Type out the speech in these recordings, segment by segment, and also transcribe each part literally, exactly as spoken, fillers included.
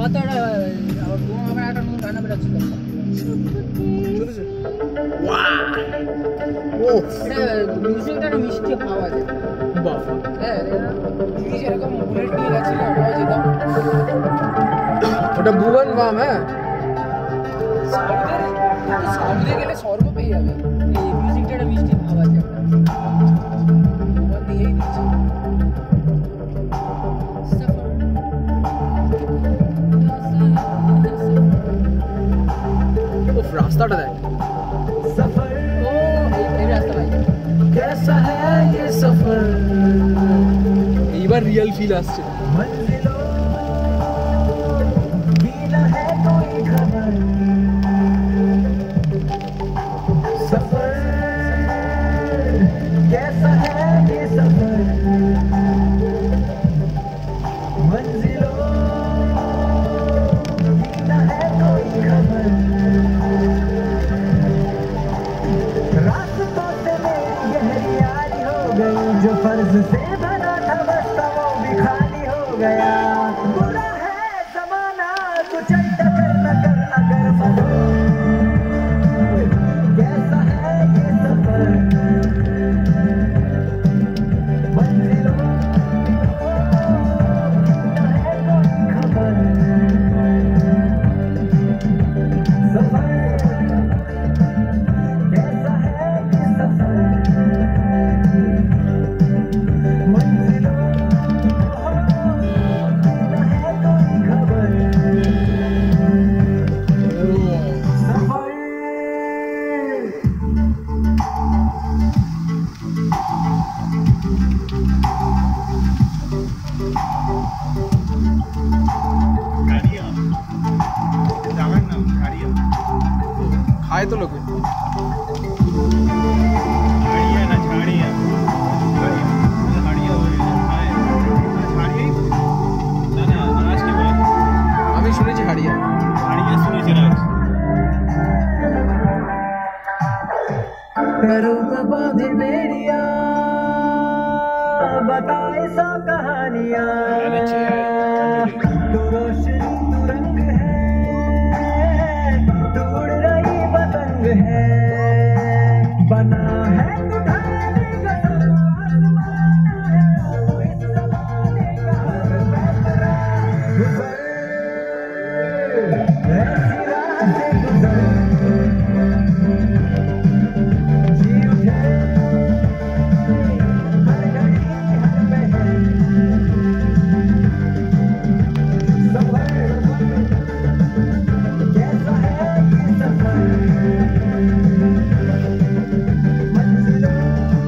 ಮಾತಾಡ গান বেরোচ্ছে মিউজিকটা মিষ্টি হাওয়া যায় বাবা হ্যাঁ যেরকম বুলেট নিয়ে গেছিল ওটাও যেতাম ওটা ভুবন বাম হ্যাঁ সাউথে গেলে স্বর্গ পেয়ে যাবে এই মিউজিকটা মিষ্টি হাওয়া যায় ভুবন দিয়েই দিচ্ছে रास्ता देख सफर ओ ये रास्ता भाई कैसा है ये सफर ये बार रियल फील आछे मंजिलों बिना है कोई खबर सफर कैसा है ये सफर मंजिलों बिना है कोई खबर जो फर्ज से भरा था बस वो भी खाली हो गया बुरा है जमाना कुछ टक्कर न कर अगर मरो कैसा है ये सफर मंजिलों न है कोई खबर सफर कैसा है ये सफर खाए तो लोग झाड़िया ना झाड़िया झाड़िया हो रही है खाए झाड़िया ना ना आज की बात हमें सुने झाड़िया झाड़िया सुने चिराग करूँ कब बेड़िया बताए सा कहानियाँ तू रोशनी तू रंग है तू उड़ रही पतंग है बना है तू ढाले का आसमान है तू इस ज़माने का हर पैतरा गुज़र ऐसी राह से गुज़र जी उठे हर घड़ी हर पहर सफर कैसा है ये सफर मंजिलों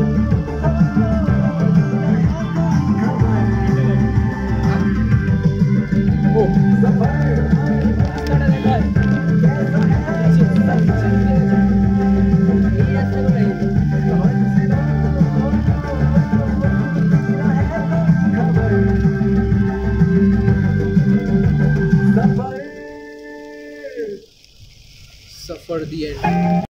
ओ सफर कैसा है ये सफर सफर दी एंड